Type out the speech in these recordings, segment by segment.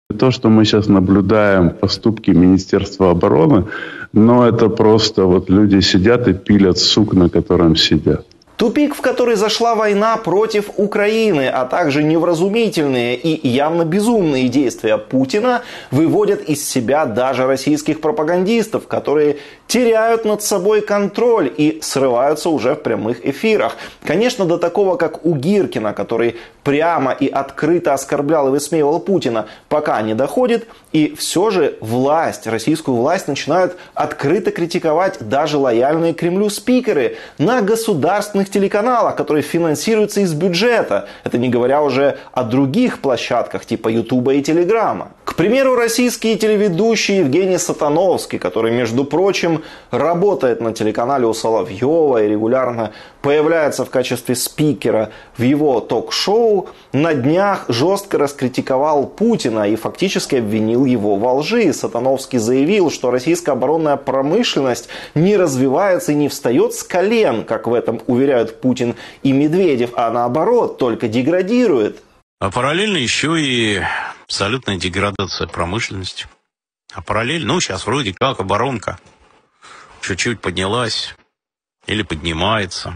То, что мы сейчас наблюдаем, поступки Министерства обороны, но это просто вот люди сидят и пилят сук, на котором сидят. Тупик, в который зашла война против Украины, а также невразумительные и явно безумные действия Путина выводят из себя даже российских пропагандистов, которые теряют над собой контроль и срываются уже в прямых эфирах. Конечно, до такого, как у Гиркина, который прямо и открыто оскорблял и высмеивал Путина, пока не доходит. И все же российскую власть начинают открыто критиковать даже лояльные Кремлю спикеры на государственных телеканалах, которые финансируются из бюджета. Это не говоря уже о других площадках типа Ютуба и Телеграма. К примеру, российский телеведущий Евгений Сатановский, который, между прочим, работает на телеканале у Соловьева и регулярно появляется в качестве спикера в его ток-шоу, на днях жестко раскритиковал Путина и фактически обвинил его во лжи. Сатановский заявил, что российская оборонная промышленность не развивается и не встает с колен, как в этом уверяют Путин и Медведев, а наоборот, только деградирует. А параллельно еще и абсолютная деградация промышленности. А параллельно, сейчас вроде как оборонка чуть-чуть поднялась, или поднимается,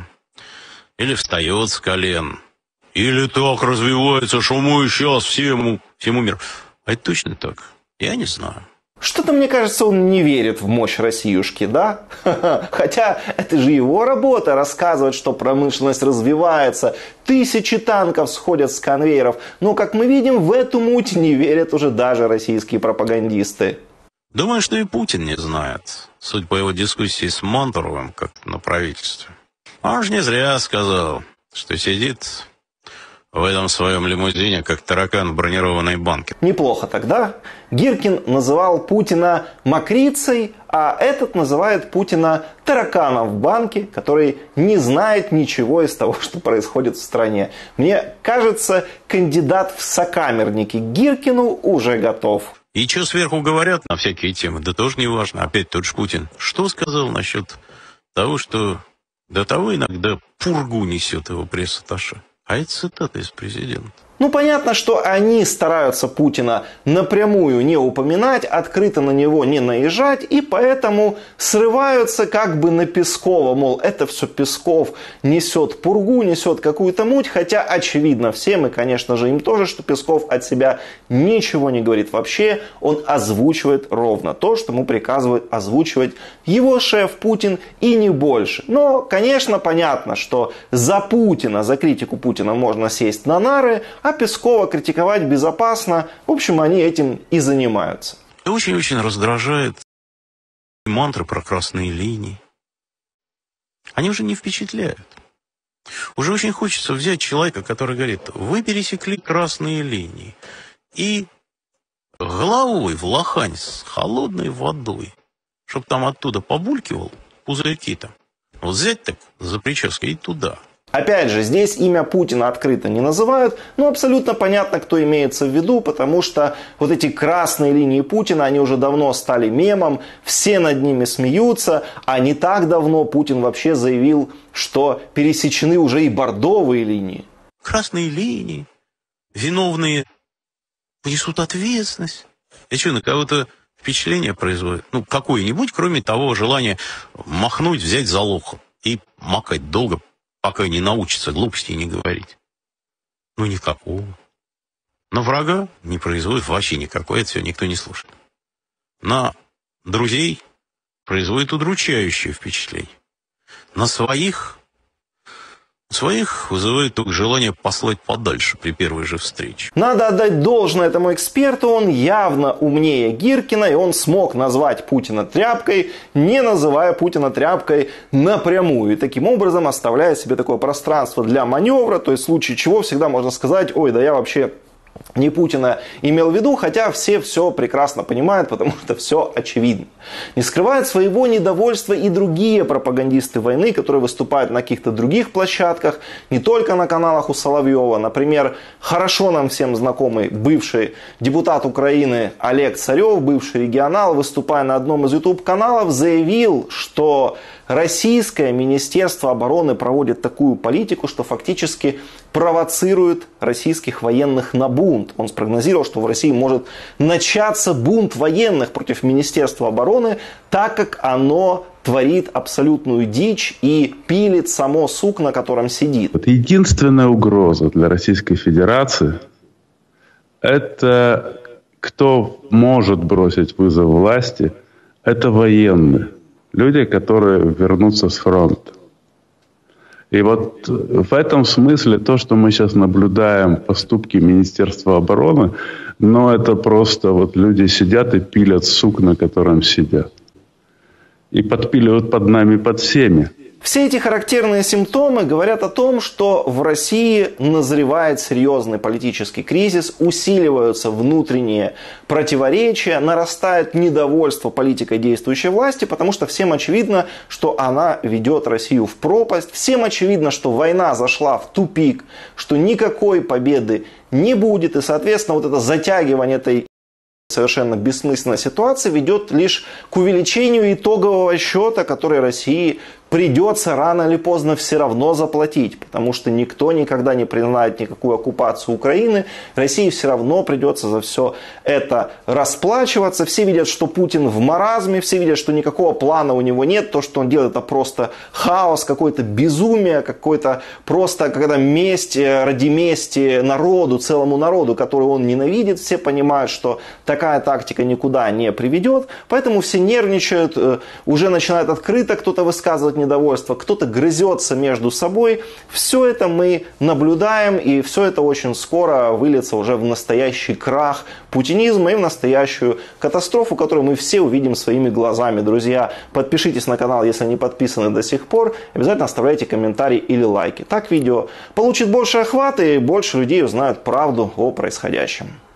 или встает с колен, или так развивается, что мы сейчас всему миру. А это точно так? Я не знаю. Что-то, мне кажется, он не верит в мощь Россиюшки, да? Хотя это же его работа рассказывать, что промышленность развивается, тысячи танков сходят с конвейеров. Но, как мы видим, в эту муть не верят уже даже российские пропагандисты. Думаю, что и Путин не знает. Судя по его дискуссии с Мантуровым, как на правительстве. Он же не зря сказал, что сидит в этом своем лимузине, как таракан в бронированной банке. Неплохо тогда. Гиркин называл Путина мокрицей, а этот называет Путина тараканом в банке, который не знает ничего из того, что происходит в стране. Мне кажется, кандидат в сокамерники Гиркину уже готов. И что сверху говорят на всякие темы, да тоже не важно. Опять тот же Путин. Что сказал насчет того, что до того иногда пургу несет его пресс-атташе? А это цитата из президента. Ну, понятно, что они стараются Путина напрямую не упоминать, открыто на него не наезжать, и поэтому срываются как бы на Пескова, мол, это все Песков несет пургу, несет какую-то муть, хотя очевидно всем, и, конечно же, им тоже, что Песков от себя ничего не говорит вообще, он озвучивает ровно то, что ему приказывает озвучивать его шеф Путин и не больше. Но, конечно, понятно, что за Путина, за критику Путина можно сесть на нары, а Пескова критиковать безопасно. В общем, они этим и занимаются. Очень-очень раздражает мантры про красные линии. Они уже не впечатляют. Уже очень хочется взять человека, который говорит: вы пересекли красные линии, и головой в лохань с холодной водой, чтобы там оттуда побулькивал пузырьки там. Вот взять так за прической и туда. Опять же, здесь имя Путина открыто не называют, но абсолютно понятно, кто имеется в виду, потому что вот эти красные линии Путина, они уже давно стали мемом, все над ними смеются, а не так давно Путин вообще заявил, что пересечены уже и бордовые линии. Красные линии, виновные понесут ответственность. И что, на кого-то впечатление производит? Ну, какое-нибудь, кроме того желания махнуть, взять за лоху и макать долго, пока не научится глупостей не говорить. Ну, никакого. На врага не производит вообще никакой, это все никто не слушает. На друзей производит удручающее впечатление. На своих вызывает только желание послать подальше при первой же встрече. Надо отдать должное этому эксперту, он явно умнее Гиркина, и он смог назвать Путина тряпкой, не называя Путина тряпкой напрямую. И таким образом оставляя себе такое пространство для маневра, то есть в случае чего всегда можно сказать: ой, да я вообще не Путина имел в виду, хотя все прекрасно понимают, потому что все очевидно. Не скрывают своего недовольства и другие пропагандисты войны, которые выступают на каких-то других площадках, не только на каналах у Соловьева. Например, хорошо нам всем знакомый бывший депутат Украины Олег Царев, бывший регионал, выступая на одном из YouTube-каналов, заявил, что российское Министерство обороны проводит такую политику, что фактически провоцирует российских военных на бой. бунт. Он спрогнозировал, что в России может начаться бунт военных против Министерства обороны, так как оно творит абсолютную дичь и пилит само сук, на котором сидит. Единственная угроза для Российской Федерации – это кто может бросить вызов власти, это военные. Люди, которые вернутся с фронта. И вот в этом смысле то, что мы сейчас наблюдаем, поступки Министерства обороны, это просто люди сидят и пилят сук, на котором сидят. И подпиливают под нами, под всеми. Все эти характерные симптомы говорят о том, что в России назревает серьезный политический кризис, усиливаются внутренние противоречия, нарастает недовольство политикой действующей власти, потому что всем очевидно, что она ведет Россию в пропасть, всем очевидно, что война зашла в тупик, что никакой победы не будет, и, соответственно, это затягивание этой совершенно бессмысленной ситуации ведет лишь к увеличению итогового счета, который России придется рано или поздно все равно заплатить, потому что никто никогда не признает никакую оккупацию Украины, России все равно придется за все это расплачиваться. Все видят, что Путин в маразме, все видят, что никакого плана у него нет, то, что он делает, это просто хаос, какое-то безумие, какое-то просто когда месть ради мести народу, целому народу, который он ненавидит. Все понимают, что такая тактика никуда не приведет, поэтому все нервничают, уже начинает открыто кто-то высказывать недовольство, кто-то грызется между собой. Все это мы наблюдаем, и все это очень скоро выльется уже в настоящий крах путинизма и в настоящую катастрофу, которую мы все увидим своими глазами. Друзья, подпишитесь на канал, если не подписаны до сих пор. Обязательно оставляйте комментарии или лайки. Так видео получит больше охвата и больше людей узнают правду о происходящем.